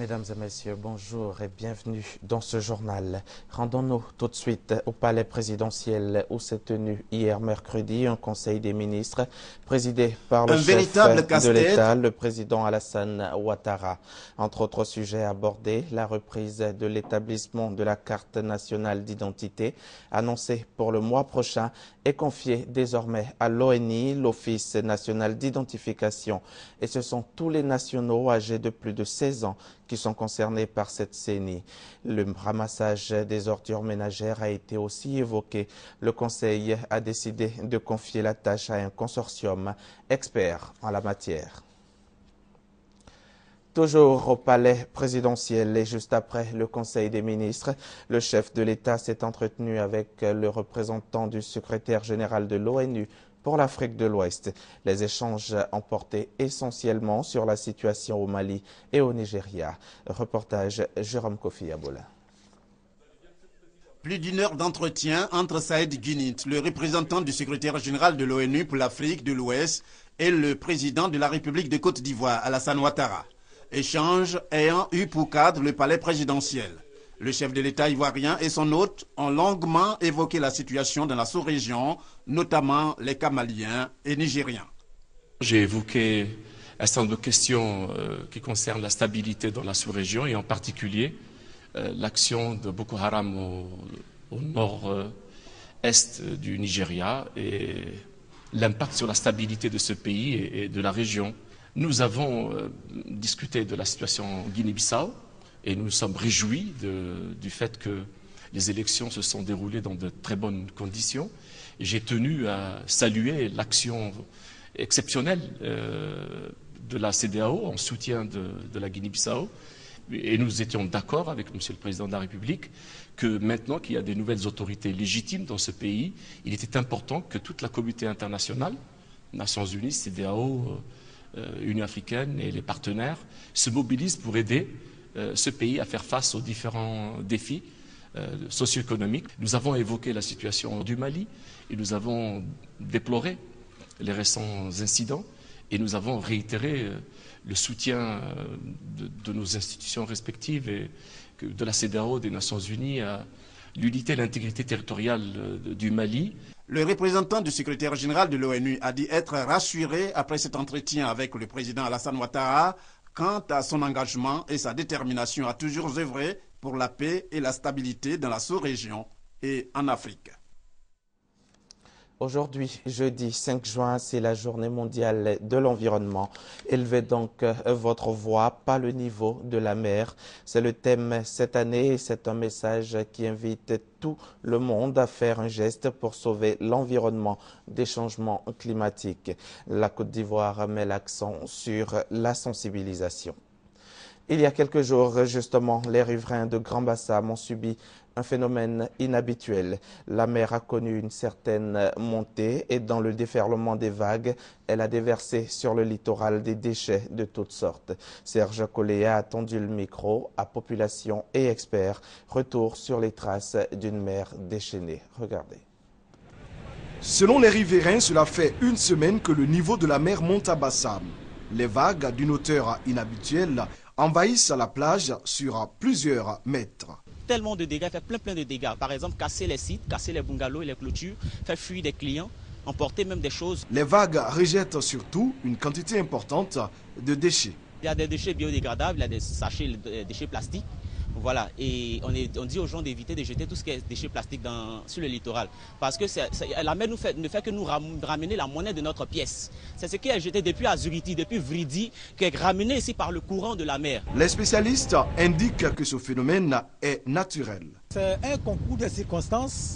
Mesdames et messieurs, bonjour et bienvenue dans ce journal. Rendons-nous tout de suite au palais présidentiel où s'est tenu hier mercredi un conseil des ministres présidé par le chef de l'État, le président Alassane Ouattara. Entre autres sujets abordés, la reprise de l'établissement de la carte nationale d'identité annoncée pour le mois prochain est confiée désormais à l'ONI, l'Office national d'identification. Et ce sont tous les nationaux âgés de plus de 16 ans qui sont concernés par cette CENI. Le ramassage des ordures ménagères a été aussi évoqué. Le Conseil a décidé de confier la tâche à un consortium expert en la matière. Toujours au palais présidentiel et juste après le Conseil des ministres, le chef de l'État s'est entretenu avec le représentant du secrétaire général de l'ONU pour l'Afrique de l'Ouest. Les échanges ont porté essentiellement sur la situation au Mali et au Nigeria. Reportage Jérôme Kofi Abola. Plus d'une heure d'entretien entre Saïd Guinit, le représentant du secrétaire général de l'ONU pour l'Afrique de l'Ouest, et le président de la République de Côte d'Ivoire, Alassane Ouattara. Échange ayant eu pour cadre le palais présidentiel. Le chef de l'État ivoirien et son hôte ont longuement évoqué la situation dans la sous-région, notamment les cas maliens et nigériens. J'ai évoqué un certain nombre de questions qui concernent la stabilité dans la sous-région et en particulier l'action de Boko Haram au nord-est du Nigeria et l'impact sur la stabilité de ce pays et de la région. Nous avons discuté de la situation en Guinée-Bissau et nous nous sommes réjouis du fait que les élections se sont déroulées dans de très bonnes conditions. J'ai tenu à saluer l'action exceptionnelle de la CEDEAO en soutien de la Guinée-Bissau. Et nous étions d'accord avec Monsieur le Président de la République que maintenant qu'il y a des nouvelles autorités légitimes dans ce pays, il était important que toute la communauté internationale, Nations Unies, CEDEAO, Union africaine et les partenaires se mobilisent pour aider ce pays à faire face aux différents défis socio-économiques. Nous avons évoqué la situation du Mali et nous avons déploré les récents incidents et nous avons réitéré le soutien de nos institutions respectives et de la CEDEAO, des Nations Unies à l'unité et l'intégrité territoriale du Mali. Le représentant du secrétaire général de l'ONU a dit être rassuré après cet entretien avec le président Alassane Ouattara quant à son engagement et sa détermination à toujours œuvrer pour la paix et la stabilité dans la sous-région et en Afrique. Aujourd'hui, jeudi 5 juin, c'est la journée mondiale de l'environnement. Élevez donc votre voix, pas le niveau de la mer. C'est le thème cette année et c'est un message qui invite tout le monde à faire un geste pour sauver l'environnement des changements climatiques. La Côte d'Ivoire met l'accent sur la sensibilisation. Il y a quelques jours, justement, les riverains de Grand Bassam ont subi un phénomène inhabituel. La mer a connu une certaine montée et dans le déferlement des vagues, elle a déversé sur le littoral des déchets de toutes sortes. Serge Coléa a tendu le micro à population et experts. Retour sur les traces d'une mer déchaînée. Regardez. Selon les riverains, cela fait une semaine que le niveau de la mer monte à Bassam. Les vagues d'une hauteur inhabituelle envahissent la plage sur plusieurs mètres. Tellement de dégâts, fait plein de dégâts. Par exemple, casser les sites, casser les bungalows et les clôtures, faire fuir des clients, emporter même des choses. Les vagues rejettent surtout une quantité importante de déchets. Il y a des déchets biodégradables, il y a des sachets, des déchets plastiques. Voilà, et on dit aux gens d'éviter de jeter tout ce qui est déchets plastiques sur le littoral. Parce que la mer ne fait que nous ramener la monnaie de notre pièce. C'est ce qui est jeté depuis Azuriti, depuis Vridi, qui est ramené ici par le courant de la mer. Les spécialistes indiquent que ce phénomène est naturel. C'est un concours de circonstances,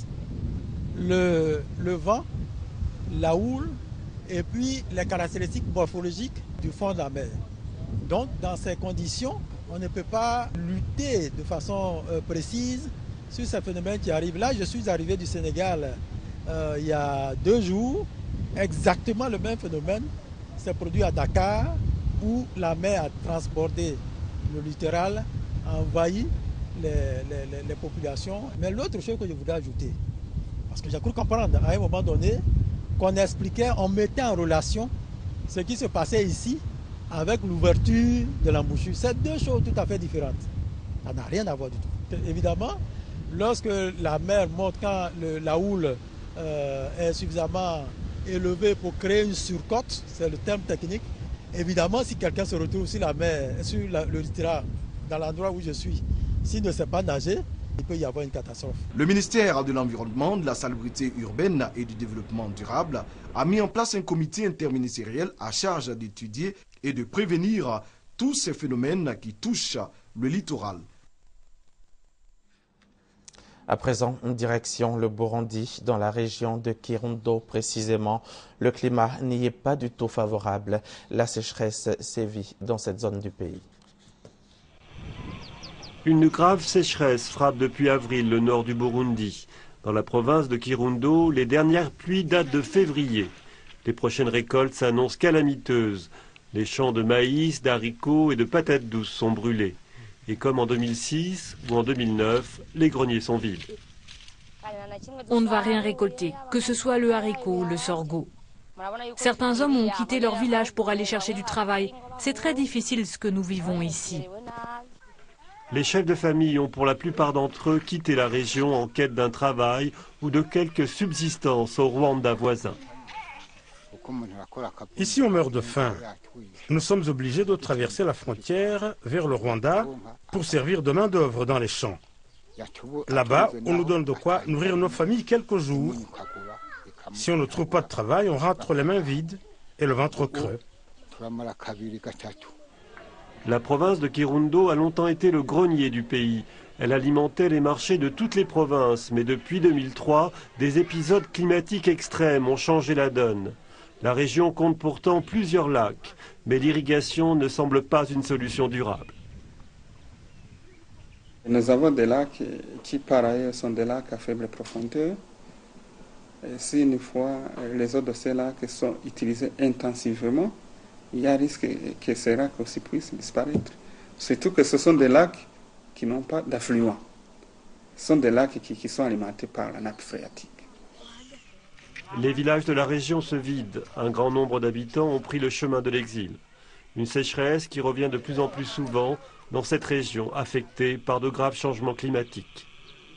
le vent, la houle et puis les caractéristiques morphologiques du fond de la mer. Donc dans ces conditions, on ne peut pas lutter de façon précise sur ces phénomènes qui arrivent. Là, je suis arrivé du Sénégal il y a 2 jours. Exactement le même phénomène s'est produit à Dakar où la mer a transbordé le littoral, a envahi les populations. Mais l'autre chose que je voudrais ajouter, parce que j'ai cru comprendre à un moment donné qu'on expliquait, on mettait en relation ce qui se passait ici avec l'ouverture de l'embouchure. C'est deux choses tout à fait différentes. Ça n'a rien à voir du tout. Évidemment, lorsque la mer monte, quand la houle est suffisamment élevée pour créer une surcote, c'est le terme technique, évidemment, si quelqu'un se retrouve sur la mer, sur le littoral, dans l'endroit où je suis, s'il ne sait pas nager, il peut y avoir une catastrophe. Le ministère de l'Environnement, de la Salubrité urbaine et du Développement durable a mis en place un comité interministériel à charge d'étudier et de prévenir tous ces phénomènes qui touchent le littoral. À présent, en direction le Burundi, dans la région de Kirundo précisément. Le climat n'y est pas du tout favorable. La sécheresse sévit dans cette zone du pays. Une grave sécheresse frappe depuis avril le nord du Burundi. Dans la province de Kirundo, les dernières pluies datent de février. Les prochaines récoltes s'annoncent calamiteuses. Les champs de maïs, d'haricots et de patates douces sont brûlés. Et comme en 2006 ou en 2009, les greniers sont vides. On ne va rien récolter, que ce soit le haricot ou le sorgho. Certains hommes ont quitté leur village pour aller chercher du travail. C'est très difficile ce que nous vivons ici. Les chefs de famille ont pour la plupart d'entre eux quitté la région en quête d'un travail ou de quelques subsistances au Rwanda voisin. Ici, on meurt de faim. Nous sommes obligés de traverser la frontière vers le Rwanda pour servir de main-d'œuvre dans les champs. Là-bas, on nous donne de quoi nourrir nos familles quelques jours. Si on ne trouve pas de travail, on rentre les mains vides et le ventre creux. La province de Kirundo a longtemps été le grenier du pays. Elle alimentait les marchés de toutes les provinces, mais depuis 2003, des épisodes climatiques extrêmes ont changé la donne. La région compte pourtant plusieurs lacs, mais l'irrigation ne semble pas une solution durable. Nous avons des lacs qui, par ailleurs, sont des lacs à faible profondeur. Et si une fois les eaux de ces lacs sont utilisées intensivement, il y a un risque que ces lacs aussi puissent disparaître. Surtout que ce sont des lacs qui n'ont pas d'affluents. Ce sont des lacs qui sont alimentés par la nappe phréatique. Les villages de la région se vident. Un grand nombre d'habitants ont pris le chemin de l'exil. Une sécheresse qui revient de plus en plus souvent dans cette région affectée par de graves changements climatiques.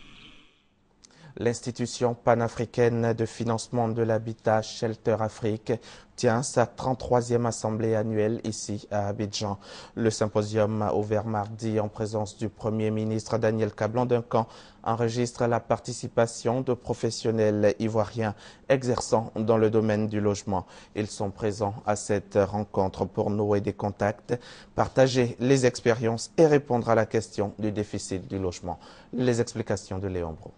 L'institution panafricaine de financement de l'habitat Shelter Afrique tient sa 33e assemblée annuelle ici à Abidjan. Le symposium ouvert mardi en présence du Premier ministre Daniel Kablan-Duncan enregistre la participation de professionnels ivoiriens exerçant dans le domaine du logement. Ils sont présents à cette rencontre pour nouer des contacts, partager les expériences et répondre à la question du déficit du logement. Les explications de Léon Bro.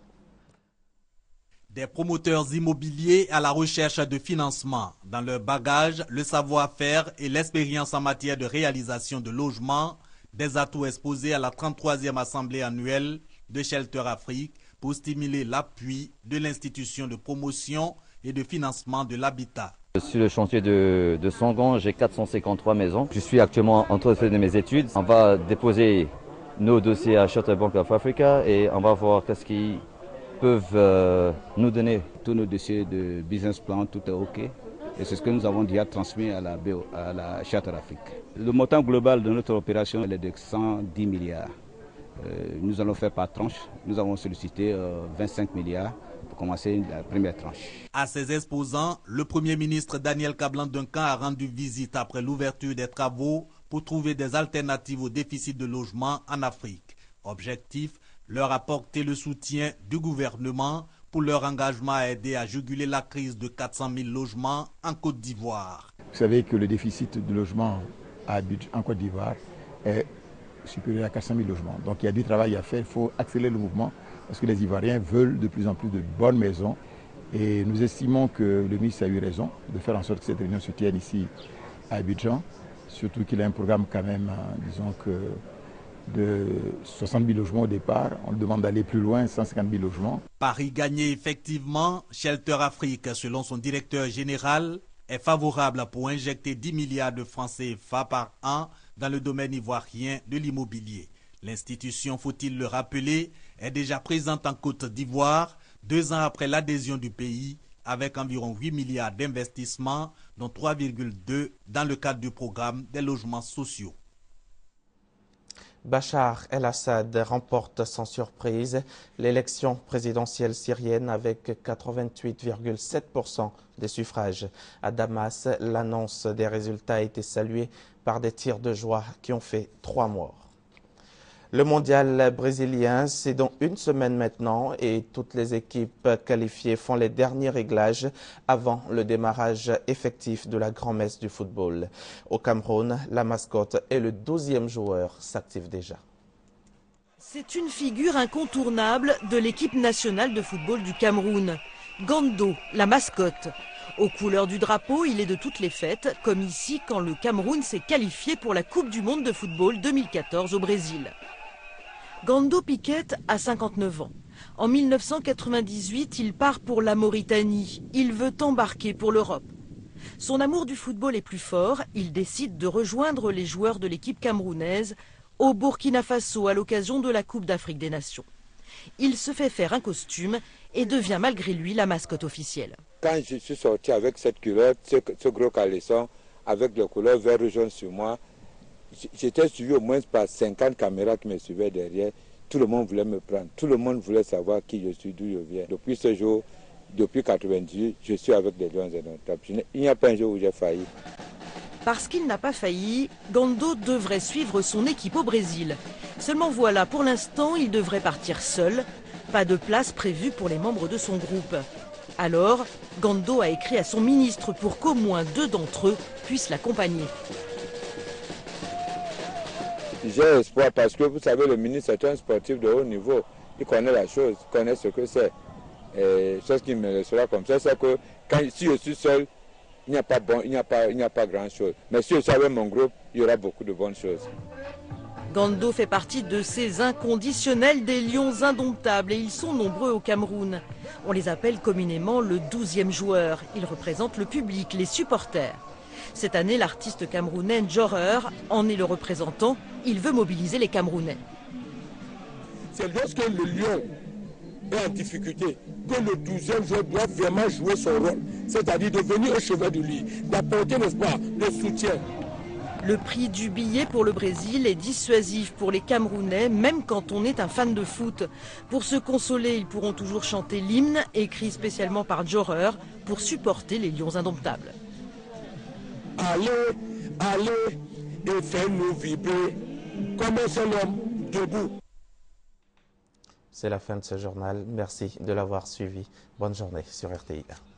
Des promoteurs immobiliers à la recherche de financement. Dans leur bagage, le savoir-faire et l'expérience en matière de réalisation de logements, des atouts exposés à la 33e assemblée annuelle de Shelter Afrique pour stimuler l'appui de l'institution de promotion et de financement de l'habitat. Sur le chantier de Sangon, j'ai 453 maisons. Je suis actuellement en train de faire mes études. On va déposer nos dossiers à Shelter Bank of Africa et on va voir qu'est-ce qui peuvent nous donner. Tous nos dossiers de business plan, tout est OK. Et c'est ce que nous avons déjà transmis à la Shelter Afrique. Le montant global de notre opération est de 110 milliards. Nous allons faire par tranche. Nous avons sollicité 25 milliards pour commencer la première tranche. À ces exposants, le Premier ministre Daniel Kablan-Duncan a rendu visite après l'ouverture des travaux pour trouver des alternatives au déficit de logement en Afrique. Objectif, leur apporter le soutien du gouvernement pour leur engagement à aider à juguler la crise de 400 000 logements en Côte d'Ivoire. Vous savez que le déficit de logement en Côte d'Ivoire est supérieur à 400 000 logements. Donc il y a du travail à faire, il faut accélérer le mouvement parce que les Ivoiriens veulent de plus en plus de bonnes maisons et nous estimons que le ministre a eu raison de faire en sorte que cette réunion se tienne ici à Abidjan, surtout qu'il a un programme quand même, disons que de 60 000 logements au départ. On demande d'aller plus loin, 150 000 logements. Paris gagné effectivement, Shelter Afrique, selon son directeur général, est favorable pour injecter 10 milliards de francs CFA par an dans le domaine ivoirien de l'immobilier. L'institution, faut-il le rappeler, est déjà présente en Côte d'Ivoire 2 ans après l'adhésion du pays avec environ 8 milliards d'investissements, dont 3,2 dans le cadre du programme des logements sociaux. Bachar el-Assad remporte sans surprise l'élection présidentielle syrienne avec 88,7% des suffrages. À Damas, l'annonce des résultats a été saluée par des tirs de joie qui ont fait 3 morts. Le mondial brésilien, c'est dans une semaine maintenant et toutes les équipes qualifiées font les derniers réglages avant le démarrage effectif de la grand-messe du football. Au Cameroun, la mascotte et le 12e joueur s'activent déjà. C'est une figure incontournable de l'équipe nationale de football du Cameroun. Gando, la mascotte. Aux couleurs du drapeau, il est de toutes les fêtes, comme ici quand le Cameroun s'est qualifié pour la Coupe du monde de football 2014 au Brésil. Gando Piquet a 59 ans. En 1998, il part pour la Mauritanie. Il veut embarquer pour l'Europe. Son amour du football est plus fort. Il décide de rejoindre les joueurs de l'équipe camerounaise au Burkina Faso à l'occasion de la Coupe d'Afrique des Nations. Il se fait faire un costume et devient malgré lui la mascotte officielle. Quand je suis sorti avec cette culotte, ce gros caleçon, avec le couleur vert et jaune sur moi, j'étais suivi au moins par 50 caméras qui me suivaient derrière. Tout le monde voulait me prendre. Tout le monde voulait savoir qui je suis, d'où je viens. Depuis ce jour, depuis 1998, je suis avec les Lions indomptables. Il n'y a pas un jour où j'ai failli. Parce qu'il n'a pas failli, Gando devrait suivre son équipe au Brésil. Seulement voilà, pour l'instant, il devrait partir seul. Pas de place prévue pour les membres de son groupe. Alors, Gando a écrit à son ministre pour qu'au moins 2 d'entre eux puissent l'accompagner. J'ai espoir parce que vous savez, le ministre est un sportif de haut niveau. Il connaît la chose, il connaît ce que c'est. Et chose qui me laissera comme ça, c'est que si je suis seul, il n'y a pas grand chose. Mais si je suis avec mon groupe, il y aura beaucoup de bonnes choses. Gando fait partie de ces inconditionnels des Lions indomptables et ils sont nombreux au Cameroun. On les appelle communément le 12e joueur. Ils représentent le public, les supporters. Cette année, l'artiste camerounais Jorer en est le représentant. Il veut mobiliser les Camerounais. C'est lorsque le lion est en difficulté que le 12e joueur doit vraiment jouer son rôle. C'est-à-dire de venir au chevet de lui, d'apporter, n'est-ce pas, le soutien. Le prix du billet pour le Brésil est dissuasif pour les Camerounais, même quand on est un fan de foot. Pour se consoler, ils pourront toujours chanter l'hymne, écrit spécialement par Jorer, pour supporter les Lions indomptables. Allez, allez, et faites-nous vibrer comme un seul homme debout. C'est la fin de ce journal. Merci de l'avoir suivi. Bonne journée sur RTI.